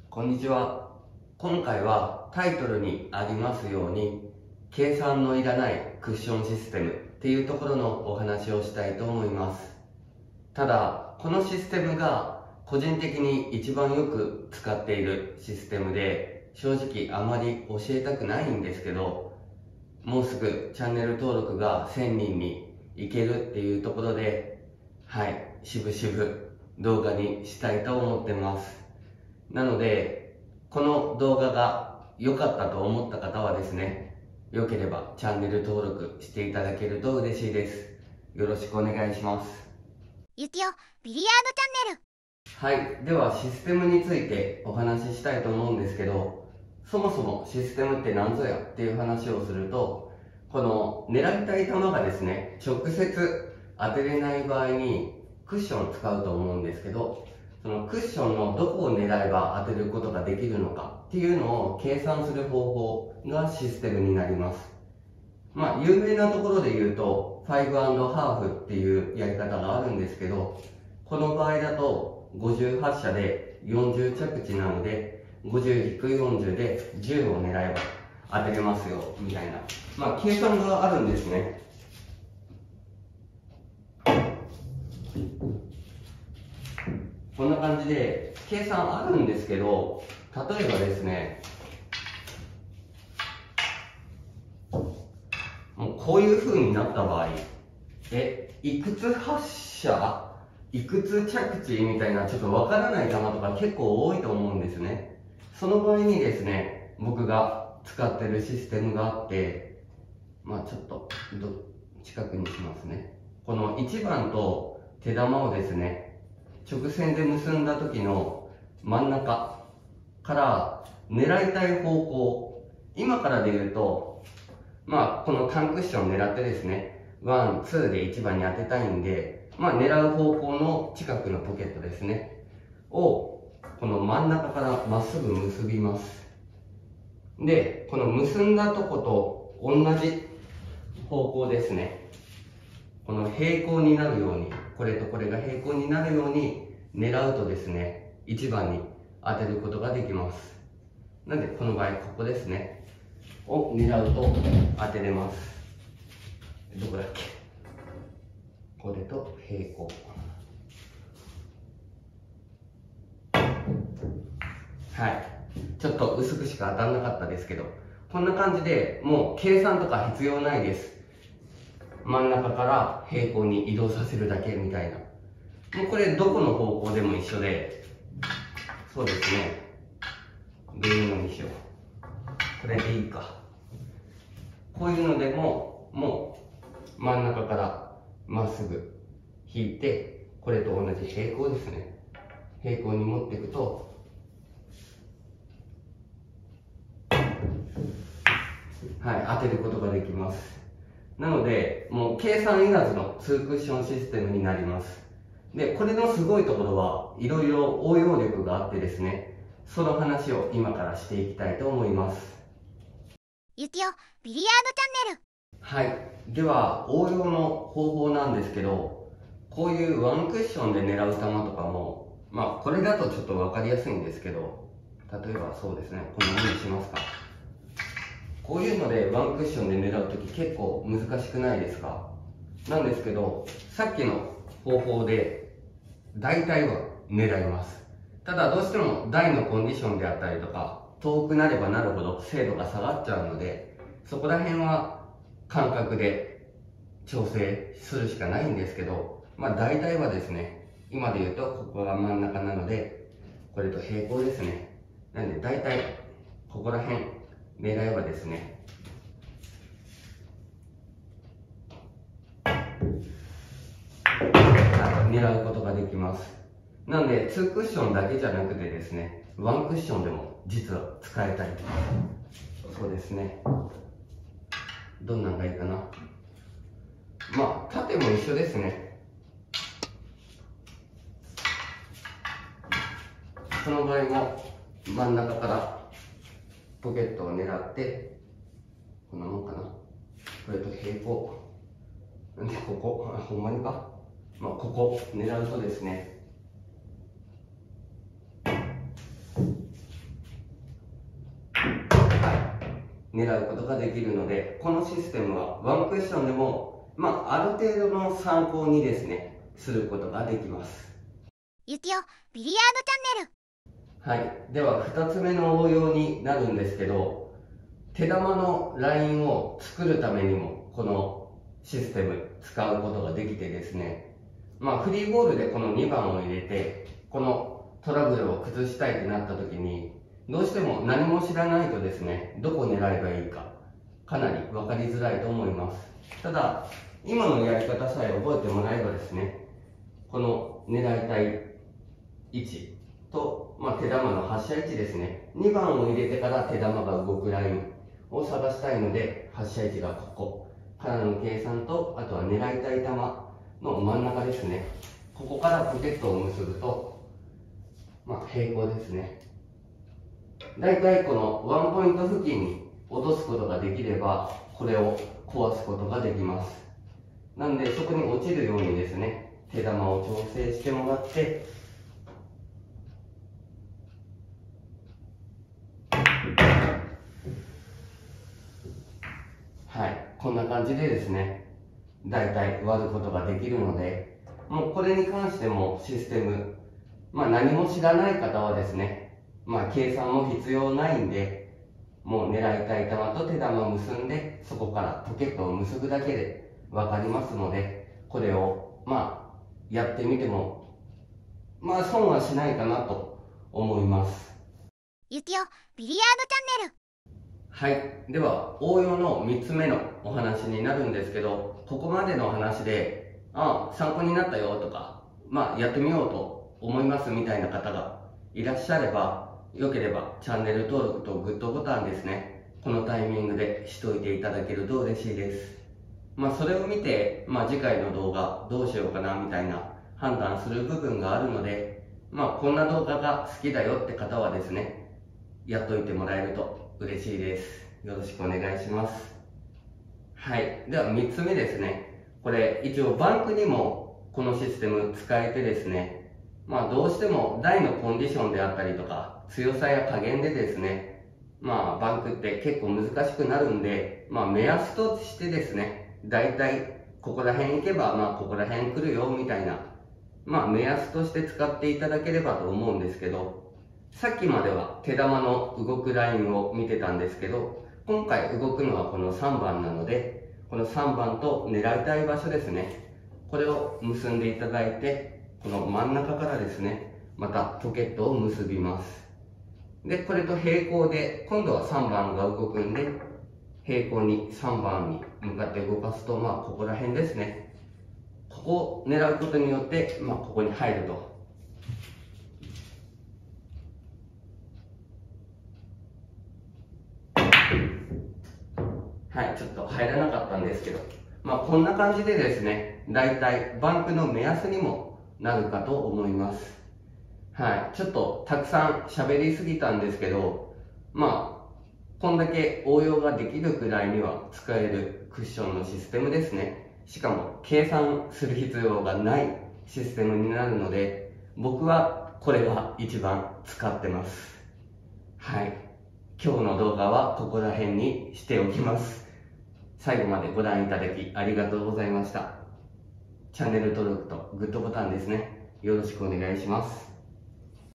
こんにちは。今回はタイトルにありますように、計算のいらないクッションシステムっていうところのお話をしたいと思います。ただ、このシステムが個人的に一番よく使っているシステムで、正直あまり教えたくないんですけど、もうすぐチャンネル登録が1000人に行けるっていうところで、しぶしぶ動画にしたいと思ってます。なので、この動画が良かったと思った方はですね、良ければチャンネル登録していただけると嬉しいです。よろしくお願いします。 ゆきおビリヤードチャンネル。 はい、ではシステムについてお話ししたいと思うんですけど、そもそもシステムって何ぞやっていう話をすると、この狙いたい球がですね、直接当てれない場合にクッションを使うと思うんですけど、そのクッションのどこを狙えば当てることができるのかっていうのを計算する方法がシステムになります。有名なところで言うと、5&ハーフっていうやり方があるんですけど、この場合だと58射で40着地なので、50-40で10を狙えば当てれますよ、みたいな。計算があるんですね。こんな感じで、計算あるんですけど、例えばですね、もうこういう風になった場合、いくつ発射、いくつ着地みたいなちょっとわからない球とか結構多いと思うんですね。その場合にですね、僕が使ってるシステムがあって、ちょっと近くにしますね。この1番と手玉をですね、直線で結んだ時の真ん中から狙いたい方向、今からで言うと、このタンクッションを狙ってですね、1、2で1番に当てたいんで、狙う方向の近くのポケットですね、を、この真ん中からまっすぐ結びます。で、この結んだとこと同じ方向ですね。この平行になるように、これとこれが平行になるように狙うとですね、1番に当てることができます。なので、この場合、ここですね、を狙うと当てれます。どこだっけ？これと平行。ちょっと薄くしか当たらなかったですけど、こんな感じでもう計算とか必要ないです。真ん中から平行に移動させるだけみたいな。もうこれどこの方向でも一緒で、そうですね。どういうのにしよう。これでいいか。こういうのでも、もう真ん中からまっすぐ引いて、これと同じ平行ですね。平行に持っていくと、当てることができます。なので、もう計算いらずの2クッションシステムになります。で、これのすごいところは、いろいろ応用力があってですね、その話を今からしていきたいと思います。 ゆきおビリヤードチャンネル。では、応用の方法なんですけど、こういうワンクッションで狙う球とかも、これだとちょっとわかりやすいんですけど、例えばそうですね、このようにしますか。こういうのでワンクッションで狙うとき結構難しくないですか？なんですけど、さっきの方法で大体は狙います。ただどうしても台のコンディションであったりとか、遠くなればなるほど精度が下がっちゃうので、そこら辺は感覚で調整するしかないんですけど、大体はですね、今で言うとここが真ん中なので、これと平行ですね。なんで大体ここら辺狙えばですね、狙うことができます。なので2クッションだけじゃなくてですね、1クッションでも実は使えたりとか。そうですね、どんなんがいいかな。縦も一緒ですね。その場合も真ん中からポケットを狙って、こんなもんかな。これと平行。で、ここ、ほんまにか。ここ狙うとですね、 狙うことができるので、このシステムはワンクッションでも、ある程度の参考にですね、することができます。 ゆきおビリヤードチャンネル。 はい。では、2つ目の応用になるんですけど、手玉のラインを作るためにも、このシステム使うことができてですね、フリーボールでこの2番を入れて、このトラブルを崩したいってなった時に、どうしても何も知らないとですね、どこを狙えばいいか、かなり分かりづらいと思います。ただ、今のやり方さえ覚えてもらえばですね、この狙いたい位置と、手玉の発射位置ですね、2番を入れてから手玉が動くラインを探したいので、発射位置がここからの計算と、あとは狙いたい球の真ん中ですね、ここからポケットを結ぶと、平行ですね。だいたいこのワンポイント付近に落とすことができれば、これを壊すことができます。なんで、そこに落ちるようにですね、手玉を調整してもらって、はい、こんな感じでですね、だいたい割ることができるので、もうこれに関してもシステム、何も知らない方はですね、計算も必要ないんで、もう狙いたい球と手玉を結んで、そこからポケットを結ぶだけで分かりますので、これをやってみても損はしないかなと思います。 ゆきおビリヤードチャンネル。 はい。では、応用の3つ目のお話になるんですけど、ここまでの話で、参考になったよとか、やってみようと思いますみたいな方がいらっしゃれば、よければチャンネル登録とグッドボタンですね、このタイミングでしといていただけると嬉しいです。それを見て、次回の動画どうしようかなみたいな判断する部分があるので、こんな動画が好きだよって方はですね、やっといてもらえると嬉しいです。よろしくお願いします。はい。では3つ目ですね。これ一応バンクにもこのシステム使えてですね、どうしても台のコンディションであったりとか強さや加減でですね、バンクって結構難しくなるんで、目安としてですね、だいたいここら辺行けばここら辺来るよみたいな、目安として使っていただければと思うんですけど、さっきまでは手玉の動くラインを見てたんですけど、今回動くのはこの3番なので、この3番と狙いたい場所ですね、これを結んでいただいて、この真ん中からですね、またポケットを結びます。で、これと平行で、今度は3番が動くんで、平行に3番に向かって動かすと、ここら辺ですね。ここを狙うことによって、ここに入ると。はい、ちょっと入らなかったんですけど、こんな感じでですね、だいたいバンクの目安にもなるかと思います。はい、ちょっとたくさん喋りすぎたんですけど、こんだけ応用ができるくらいには使えるクッションのシステムですね。しかも計算する必要がないシステムになるので、僕はこれが一番使ってます。はい。今日の動画はここら辺にしておきます。最後までご覧いただきありがとうございました。チャンネル登録とグッドボタンですね。よろしくお願いします。